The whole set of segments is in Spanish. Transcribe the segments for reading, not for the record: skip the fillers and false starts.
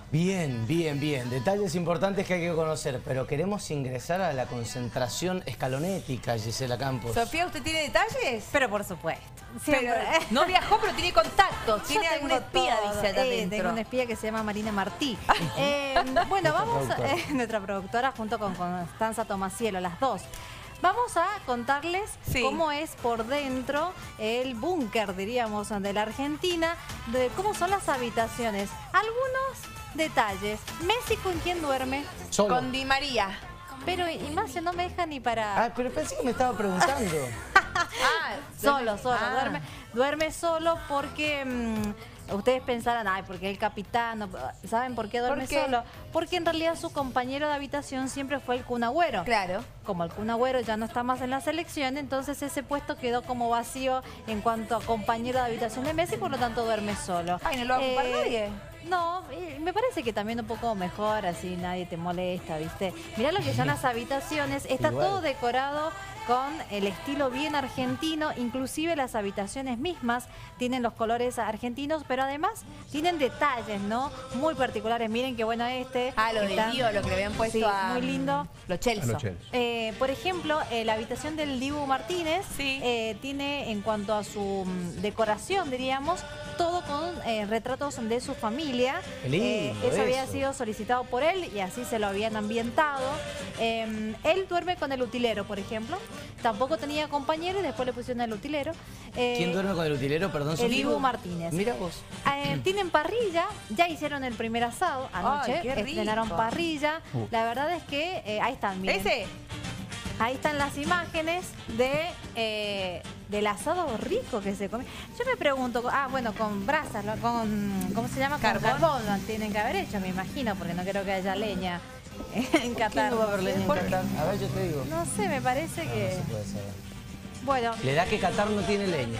Bien, bien, bien. Detalles importantes que hay que conocer, pero queremos ingresar a la concentración escalonética, Gisela Campos. Sofía, ¿usted tiene detalles? Pero por supuesto. Pero, no viajó, pero tiene contactos. Tiene algún espía, dice acá adentro. Tengo una espía que se llama Marina Martí. Bueno, vamos, nuestra productora junto con Constanza Tomasiello, las dos. Vamos a contarles cómo es por dentro el búnker, diríamos, de la Argentina, de cómo son las habitaciones. Algunos detalles. Messi, ¿con quién duerme? Solo. Con Di María. Pero Ignacio no me deja ni para... Ah, pero pensé que me estaba preguntando. Solo. Duerme solo porque... ustedes pensarán, ay, porque el capitán, no, ¿saben por qué duerme solo? Porque en realidad su compañero de habitación siempre fue el Kun Agüero. Claro. Como el Kun Agüero ya no está más en la selección, entonces ese puesto quedó como vacío en cuanto a compañero de habitación de Messi, por lo tanto duerme solo. Ay, ¿no lo va a ocupar nadie? No, me parece que también un poco mejor, así nadie te molesta, ¿viste? Mirá lo que son las habitaciones, está todo decorado con el estilo bien argentino, inclusive las habitaciones mismas tienen los colores argentinos, pero además tienen detalles, ¿no? Muy particulares. Miren qué bueno este. Ah, lo del Divo, lo que le habían puesto a... muy lindo. Los Chelsea. Por ejemplo, la habitación del Dibu Martínez tiene, en cuanto a su decoración, diríamos, todo con retratos de su familia. Eso había sido solicitado por él y así se lo habían ambientado. Él duerme con el utilero, por ejemplo. Tampoco tenía compañero y después le pusieron el utilero. ¿Quién duerme con el utilero? Perdón, el Dibu Martínez. Mira vos. Tienen parrilla, ya hicieron el primer asado anoche. Ay, estrenaron parrilla. La verdad es que ahí están, miren. Ahí están las imágenes del asado rico que se come. Yo me pregunto, bueno, con brasas, con, ¿cómo se llama? Carbón. Con carbón tienen que haber hecho, me imagino, porque no creo que haya leña en Qatar. ¿Quién no va a haber leña en Qatar? A ver, yo te digo. No sé, me parece que... No se puede saber. Bueno. Le da que Qatar no tiene leña.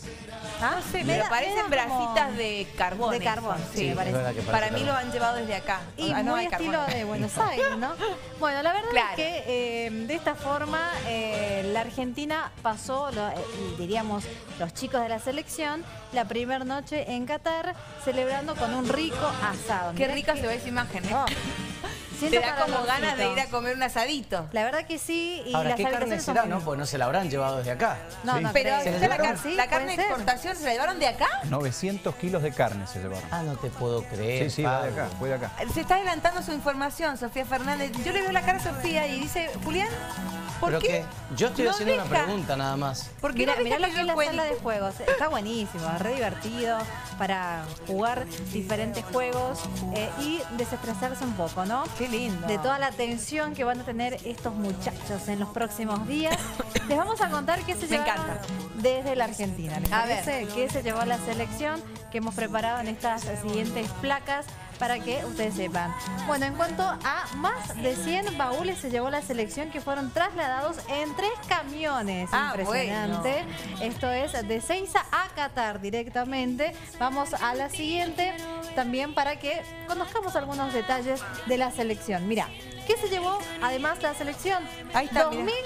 No sé, me parecen brasitas de carbón. De carbón, sí, me parece. Para mí lo han llevado desde acá. Y muy estilo de Buenos Aires, ¿no? Bueno, la verdad es que de esta forma la Argentina pasó, diríamos, los chicos de la selección, la primera noche en Qatar, celebrando con un rico asado. Qué rica se ve esa imagen, ¿eh? Te da como ganas de ir a comer un asadito. La verdad que sí. Y ahora, las ¿qué carne será? No, pues no se la habrán llevado desde acá. No, no, pero la carne de ser. exportación se la llevaron de acá. 900 kilos de carne se llevaron. Ah, no te puedo creer. Sí, va de acá, fue de acá. Se está adelantando su información, Sofía Fernández. Yo le veo la cara a Sofía y dice, Julián, ¿por qué? Yo estoy haciendo una pregunta nada más. Porque mirá lo que es la sala de juegos. Está buenísimo, es re divertido para jugar diferentes juegos y desestresarse un poco, ¿no? Qué lindo. De toda la tensión que van a tener estos muchachos en los próximos días. Les vamos a contar qué se llevaron desde la Argentina. ¿Les parece? ¿Qué se llevó la selección que hemos preparado en estas siguientes placas para que ustedes sepan? Bueno, en cuanto a más de 100 baúles se llevó la selección que fueron trasladados en 3 camiones. Impresionante. Bueno. Esto es de Seiza a Qatar directamente. Vamos a la siguiente también para que conozcamos algunos detalles de la selección. Mira, ¿qué se llevó además la selección? Ahí está,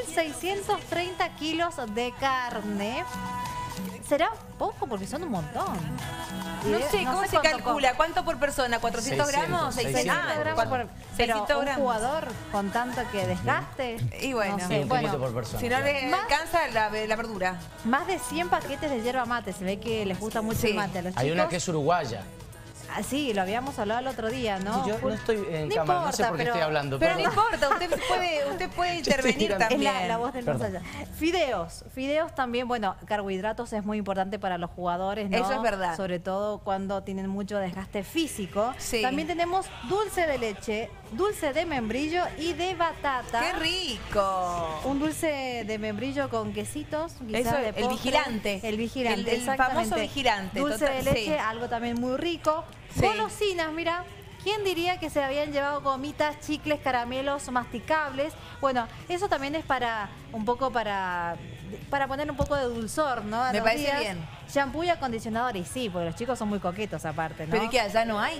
2.630 kilos de carne. ¿Será poco? Porque son un montón. No sé, ¿cómo se calcula? ¿Cuánto por persona? ¿400 gramos? 600 gramos por 600 gramos. Un jugador con tanto que desgaste. Y bueno, no sé, un poquito por persona. Si no le alcanza la verdura. Más de 100 paquetes de yerba mate. Se ve que les gusta mucho el mate a los chicos. Hay una que es uruguaya. Sí, lo habíamos hablado el otro día, ¿no? Sí, yo no estoy en cámara, no sé por qué estoy hablando. Pero no importa, usted puede intervenir también. Es la voz del más allá. Fideos también, bueno, carbohidratos es muy importante para los jugadores, ¿no? Eso es verdad. Sobre todo cuando tienen mucho desgaste físico. Sí. También tenemos dulce de leche, dulce de membrillo y de batata. ¡Qué rico! Un dulce de membrillo con quesitos. Eso, el vigilante. El vigilante, el famoso vigilante. Dulce de leche, algo también muy rico. Golosinas, mira. ¿Quién diría que se habían llevado gomitas, chicles, caramelos masticables? Bueno, eso también es para un poco para poner un poco de dulzor, ¿no? Me parece bien. Shampoo y acondicionador, y sí, porque los chicos son muy coquetos aparte, ¿no? ¿Pero qué, allá no hay?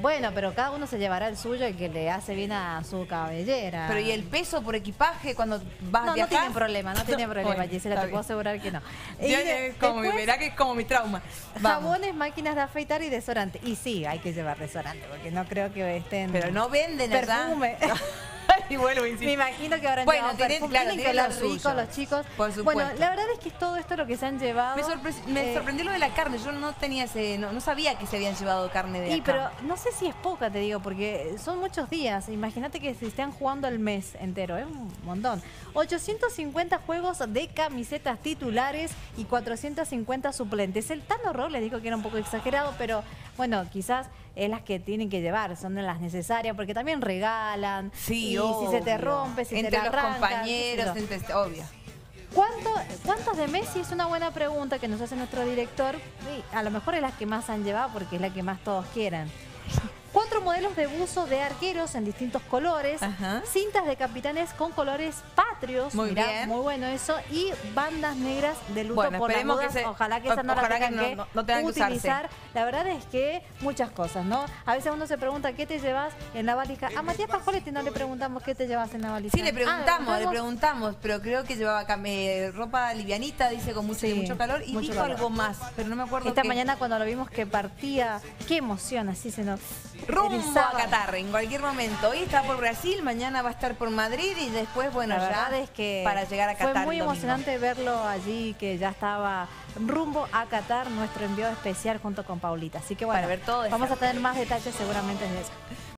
Bueno, pero cada uno se llevará el suyo y que le hace bien a su cabellera. Pero ¿y el peso por equipaje cuando vas a viajar? No tienen problema, no tienen problema, Bueno, Gisela, te puedo asegurar que no. Verá que es como mi trauma. Vamos. Jabones, máquinas de afeitar y desodorante. Y sí, hay que llevar desodorante, porque no creo que estén... Pero no venden perfume. Y vuelvo, me imagino que habrán bueno, llevado perfume. Tienen que lo oler rico suyo. los chicos. Por supuesto. Bueno, la verdad es que es todo esto lo que se han llevado. Me sorprendió lo de la carne. Yo no tenía no sabía que se habían llevado carne de acá. Pero no sé si es poca, te digo, porque son muchos días. Imagínate que se están jugando el mes entero, es un montón. 850 juegos de camisetas titulares y 450 suplentes. El Tano Rock les dijo que era un poco exagerado, pero bueno, quizás es las que tienen que llevar, son las necesarias, porque también regalan. Sí, y obvio. si se te rompe, si entre te la los arrancan, compañeros, obvio. ¿Cuántos de Messi? Es una buena pregunta que nos hace nuestro director. Y a lo mejor es la que más han llevado porque es la que más todos quieren. 4 modelos de buzo de arqueros en distintos colores. Ajá. Cintas de capitanes con colores patrios. Muy Mirá, bien. muy bueno eso. Y bandas negras de luto Bueno, por las esperemos dudas. que Ojalá que esas no las tengan no tengan que utilizar. usarse. La verdad es que muchas cosas, ¿no? A veces uno se pregunta ¿qué te llevas en la valija? A Matías Pajoletti no le preguntamos ¿qué te llevas en la valija? Sí, le preguntamos, pero creo que llevaba ropa livianita, dice, con mucho calor, y dijo algo más, pero no me acuerdo. Esta mañana cuando lo vimos que partía, qué emoción, así se nos rumbo erizaba. a Qatar en cualquier momento. Hoy está por Brasil, mañana va a estar por Madrid y después, bueno, la ya verdad es que para llegar a Qatar. fue muy el domingo. emocionante verlo allí, que ya estaba rumbo a Qatar, nuestro envío especial junto con Paulita. Así que bueno, Para ver todo de vamos a cerca. tener más detalles seguramente de eso.